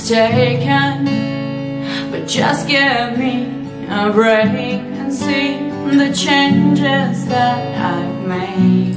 mistaken, but just give me a break and see the changes that I've made.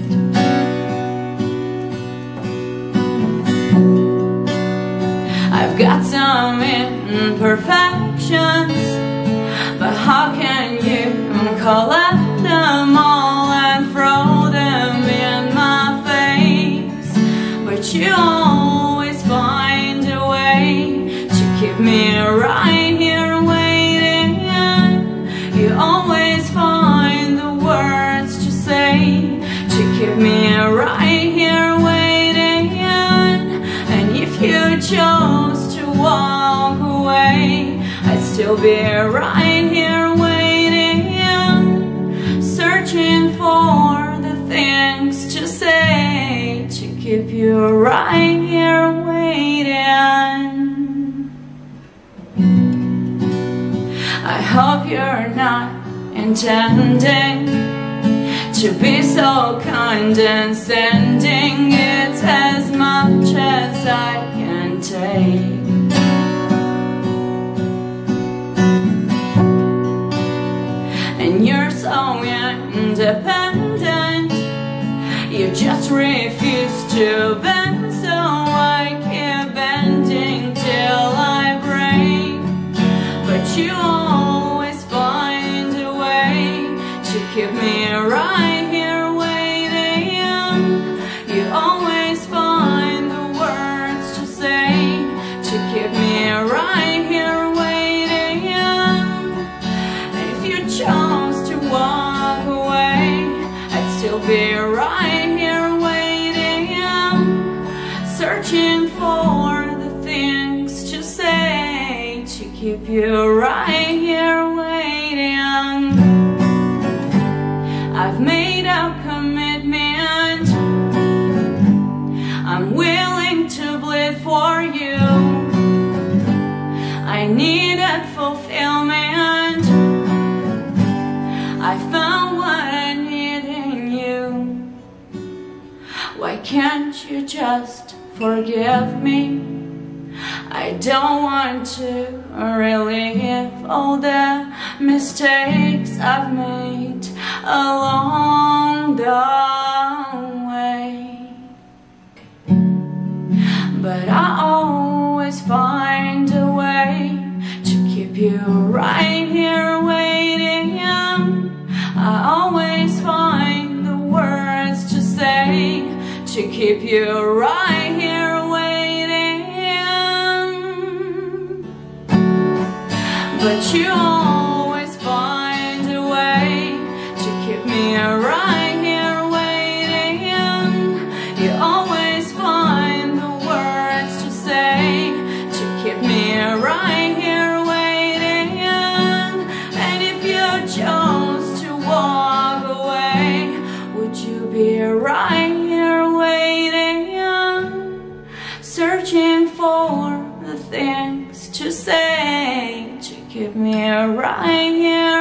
I've got some imperfections, but how can you collect them all and throw them in my face? But you always find a way to keep me right here waiting. You always find the words to say to keep me right here waiting. And if you chose to walk away, I'd still be right here waiting, searching for the things to say to keep you right here waiting. I hope you're not intending to be so condescending. It's as much as I can take. And you're so independent, you just refuse to bend, so I keep bending till I break. But you always find a way to keep me right here waiting. You always find the words to say to keep me right here waiting. And if you chose to walk away, I'd still be right here waiting, searching for the things to say to keep you right here waiting. I've made a commitment, I'm willing to bleed for you. I needed fulfillment, I found what I need in you. Why can't you just forgive me? I don't want to relive all the mistakes I've made along the way. But I always find a way to keep you right here waiting. I always find the words to say to keep you right here waiting. But you always find a way to keep me right here waiting. You always find the words to say to keep me right here waiting. And if you chose to walk away, would you be right here waiting, searching for the things to say to keep me right here